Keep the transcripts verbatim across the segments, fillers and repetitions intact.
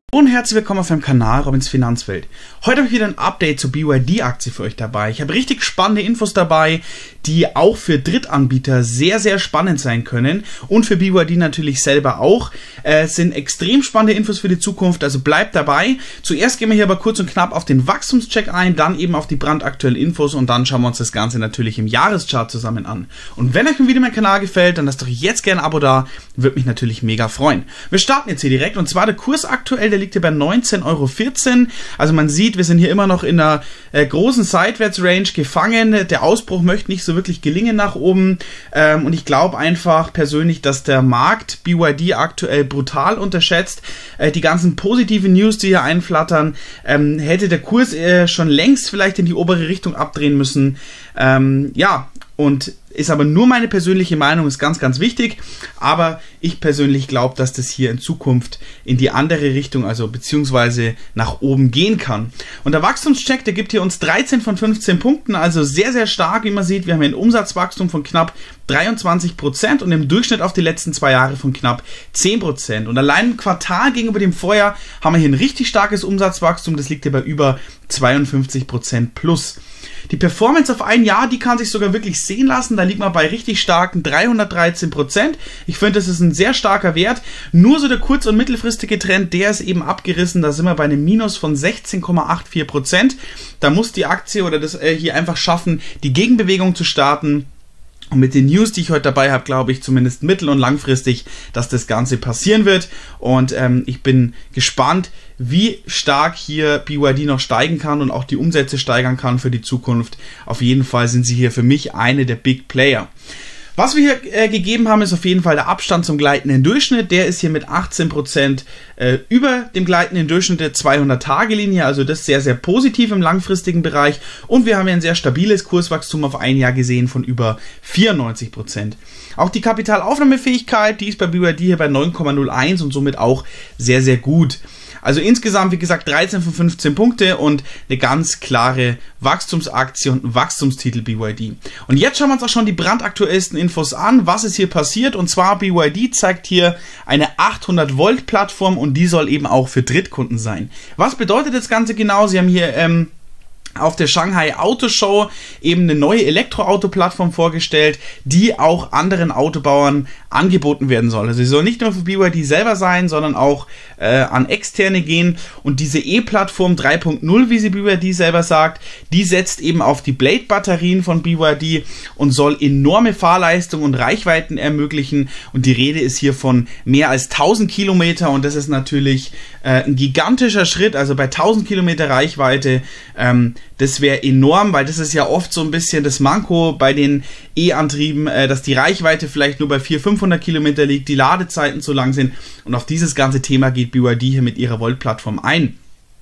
Und herzlich willkommen auf meinem Kanal Robins Finanzwelt. Heute habe ich wieder ein Update zur B Y D-Aktie für euch dabei. Ich habe richtig spannende Infos dabei, die auch für Drittanbieter sehr, sehr spannend sein können. Und für B Y D natürlich selber auch. Es äh, sind extrem spannende Infos für die Zukunft, also bleibt dabei. Zuerst gehen wir hier aber kurz und knapp auf den Wachstumscheck ein, dann eben auf die brandaktuellen Infos und dann schauen wir uns das Ganze natürlich im Jahreschart zusammen an. Und wenn euch ein Video mein Kanal gefällt, dann lasst doch jetzt gerne ein Abo da, würde mich natürlich mega freuen. Wir starten jetzt hier direkt und zwar der Kurs aktuell, der liegt hier bei neunzehn Euro vierzehn. Also man sieht, wir sind hier immer noch in einer äh, großen Seitwärtsrange gefangen. Der Ausbruch möchte nicht so wirklich gelingen nach oben. Ähm, und ich glaube einfach persönlich, dass der Markt B Y D aktuell brutal unterschätzt. Äh, die ganzen positiven News, die hier einflattern, ähm, hätte der Kurs äh, schon längst vielleicht in die obere Richtung abdrehen müssen. Ähm, ja, und ist aber nur meine persönliche Meinung, ist ganz, ganz wichtig. Aber ich persönlich glaube, dass das hier in Zukunft in die andere Richtung, also beziehungsweise nach oben gehen kann. Und der Wachstumscheck, der gibt hier uns dreizehn von fünfzehn Punkten, also sehr, sehr stark, wie man sieht. Wir haben ein Umsatzwachstum von knapp dreiundzwanzig Prozent und im Durchschnitt auf die letzten zwei Jahre von knapp zehn Prozent. Und allein im Quartal gegenüber dem Vorjahr haben wir hier ein richtig starkes Umsatzwachstum, das liegt hier bei über zweiundfünfzig Prozent plus. Die Performance auf ein Jahr, die kann sich sogar wirklich sehen lassen. Da liegt man bei richtig starken dreihundertdreizehn Prozent. Ich finde, das ist ein sehr starker Wert. Nur so der kurz- und mittelfristige Trend, der ist eben abgerissen. Da sind wir bei einem Minus von sechzehn Komma vierundachtzig Prozent. Da muss die Aktie oder das äh, hier einfach schaffen, die Gegenbewegung zu starten. Und mit den News, die ich heute dabei habe, glaube ich zumindest mittel- und langfristig, dass das Ganze passieren wird. Und ähm, ich bin gespannt, wie stark hier B Y D noch steigen kann und auch die Umsätze steigern kann für die Zukunft. Auf jeden Fall sind sie hier für mich eine der Big Player. Was wir hier äh, gegeben haben, ist auf jeden Fall der Abstand zum gleitenden Durchschnitt. Der ist hier mit achtzehn Prozent äh, über dem gleitenden Durchschnitt der zweihundert-Tage-Linie. Also das ist sehr, sehr positiv im langfristigen Bereich. Und wir haben hier ein sehr stabiles Kurswachstum auf ein Jahr gesehen von über vierundneunzig Prozent. Auch die Kapitalaufnahmefähigkeit, die ist bei B Y D hier bei neun Komma null eins und somit auch sehr, sehr gut. Also insgesamt, wie gesagt, dreizehn von fünfzehn Punkte und eine ganz klare Wachstumsaktie und ein Wachstumstitel B Y D. Und jetzt schauen wir uns auch schon die brandaktuellsten Infos an, was ist hier passiert. Und zwar B Y D zeigt hier eine achthundert Volt Plattform und die soll eben auch für Drittkunden sein. Was bedeutet das Ganze genau? Sie haben hier ähm, auf der Shanghai Auto Show eben eine neue Elektroauto-Plattform vorgestellt, die auch anderen Autobauern angeboten werden soll. Also sie soll nicht nur für B Y D selber sein, sondern auch äh, an Externe gehen. Und diese E-Plattform drei Punkt null, wie sie B Y D selber sagt, die setzt eben auf die Blade-Batterien von B Y D und soll enorme Fahrleistung und Reichweiten ermöglichen. Und die Rede ist hier von mehr als tausend Kilometer und das ist natürlich äh, ein gigantischer Schritt. Also bei tausend Kilometer Reichweite ähm, das wäre enorm, weil das ist ja oft so ein bisschen das Manko bei den E-Antrieben, äh, dass die Reichweite vielleicht nur bei vierhundert, fünfhundert Kilometer liegt, die Ladezeiten zu lang sind und auf dieses ganze Thema geht B Y D hier mit ihrer Volt-Plattform ein.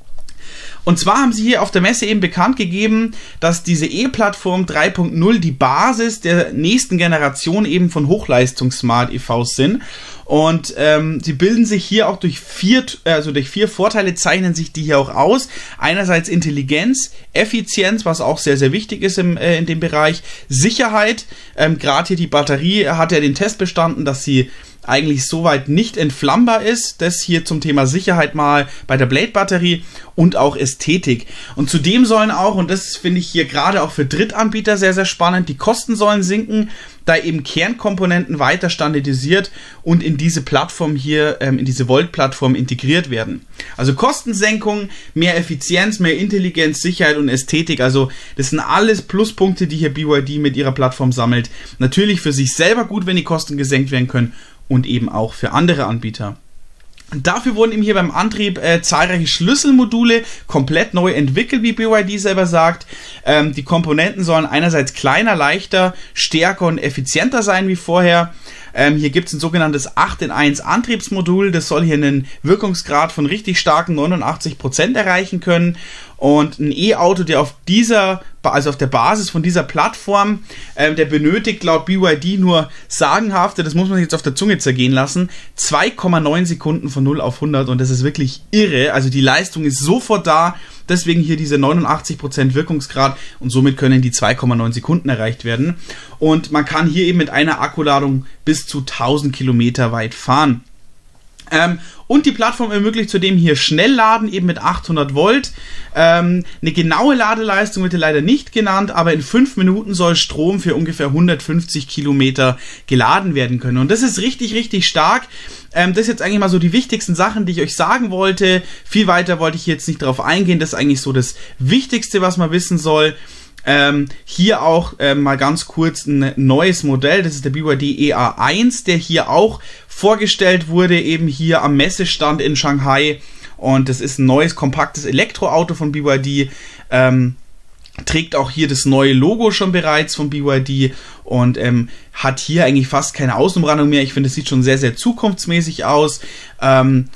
Und zwar haben sie hier auf der Messe eben bekannt gegeben, dass diese E-Plattform drei Punkt null die Basis der nächsten Generation eben von Hochleistungs-Smart-E Vs sind. Und ähm, sie bilden sich hier auch durch vier, also durch vier Vorteile zeichnen sich die hier auch aus. Einerseits Intelligenz, Effizienz, was auch sehr, sehr wichtig ist im, äh, in dem Bereich, Sicherheit. Ähm, Gerade hier die Batterie hat ja den Test bestanden, dass sie eigentlich soweit nicht entflammbar ist. Das hier zum Thema Sicherheit mal bei der Blade-Batterie und auch Ästhetik. Und zudem sollen auch, und das finde ich hier gerade auch für Drittanbieter sehr, sehr spannend, die Kosten sollen sinken, da eben Kernkomponenten weiter standardisiert und in diese Plattform hier, ähm, in diese Volt-Plattform integriert werden. Also Kostensenkung, mehr Effizienz, mehr Intelligenz, Sicherheit und Ästhetik. Also das sind alles Pluspunkte, die hier B Y D mit ihrer Plattform sammelt. Natürlich für sich selber gut, wenn die Kosten gesenkt werden können und eben auch für andere Anbieter. Dafür wurden eben hier beim Antrieb äh, zahlreiche Schlüsselmodule komplett neu entwickelt, wie B Y D selber sagt. Ähm, die Komponenten sollen einerseits kleiner, leichter, stärker und effizienter sein wie vorher. Ähm, hier gibt es ein sogenanntes acht in eins Antriebsmodul. Das soll hier einen Wirkungsgrad von richtig starken neunundachtzig Prozent erreichen können. Und ein E-Auto, der auf dieser, also auf der Basis von dieser Plattform, ähm, der benötigt laut B Y D nur sagenhafte, das muss man sich jetzt auf der Zunge zergehen lassen, zwei Komma neun Sekunden von null auf hundert und das ist wirklich irre. Also die Leistung ist sofort da, deswegen hier diese neunundachtzig Prozent Wirkungsgrad und somit können die zwei Komma neun Sekunden erreicht werden. Und man kann hier eben mit einer Akkuladung bis zu tausend Kilometer weit fahren. Ähm, und die Plattform ermöglicht zudem hier Schnellladen eben mit achthundert Volt. Ähm, eine genaue Ladeleistung wird hier leider nicht genannt, aber in fünf Minuten soll Strom für ungefähr hundertfünfzig Kilometer geladen werden können. Und das ist richtig, richtig stark. Ähm, das ist jetzt eigentlich mal so die wichtigsten Sachen, die ich euch sagen wollte. Viel weiter wollte ich jetzt nicht drauf eingehen. Das ist eigentlich so das Wichtigste, was man wissen soll. Ähm, hier auch ähm, mal ganz kurz ein neues Modell, das ist der B Y D E A eins, der hier auch vorgestellt wurde, eben hier am Messestand in Shanghai, und das ist ein neues, kompaktes Elektroauto von B Y D, ähm, trägt auch hier das neue Logo schon bereits von B Y D und ähm, hat hier eigentlich fast keine Außenumrandung mehr. Ich finde, es sieht schon sehr, sehr zukunftsmäßig aus. Ähm,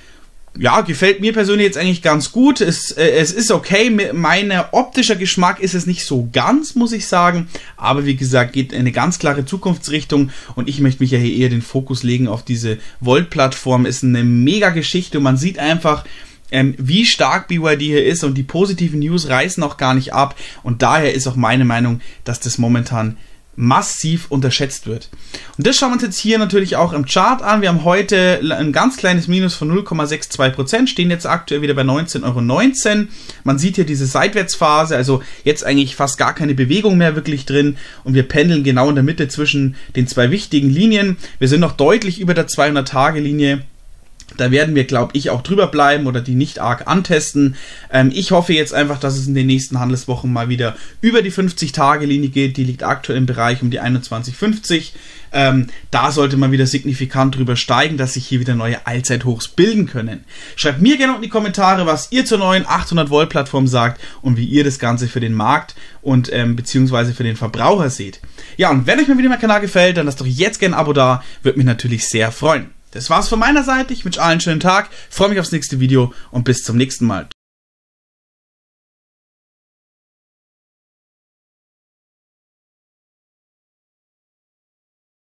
Ja, gefällt mir persönlich jetzt eigentlich ganz gut. Es, äh, es ist okay. Mein optischer Geschmack ist es nicht so ganz, muss ich sagen. Aber wie gesagt, geht in eine ganz klare Zukunftsrichtung. Und ich möchte mich ja hier eher den Fokus legen auf diese Volt-Plattform. Ist eine mega Geschichte und man sieht einfach, ähm, wie stark B Y D hier ist. Und die positiven News reißen auch gar nicht ab. Und daher ist auch meine Meinung, dass das momentan massiv unterschätzt wird. Und das schauen wir uns jetzt hier natürlich auch im Chart an. Wir haben heute ein ganz kleines Minus von null Komma zweiundsechzig Prozent, stehen jetzt aktuell wieder bei neunzehn Euro neunzehn. Man sieht hier diese Seitwärtsphase, also jetzt eigentlich fast gar keine Bewegung mehr wirklich drin und wir pendeln genau in der Mitte zwischen den zwei wichtigen Linien. Wir sind noch deutlich über der zweihundert-Tage-Linie. Da werden wir, glaube ich, auch drüber bleiben oder die nicht arg antesten. Ähm, ich hoffe jetzt einfach, dass es in den nächsten Handelswochen mal wieder über die fünfzig-Tage-Linie geht. Die liegt aktuell im Bereich um die einundzwanzig fünfzig. Ähm, da sollte man wieder signifikant drüber steigen, dass sich hier wieder neue Allzeithochs bilden können. Schreibt mir gerne in die Kommentare, was ihr zur neuen achthundert Volt Plattform sagt und wie ihr das Ganze für den Markt und ähm, beziehungsweise für den Verbraucher seht. Ja, und wenn euch mal wieder mein Kanal gefällt, dann lasst doch jetzt gerne ein Abo da. Würde mich natürlich sehr freuen. Das war's von meiner Seite. Ich wünsche allen einen schönen Tag, freue mich aufs nächste Video und bis zum nächsten Mal.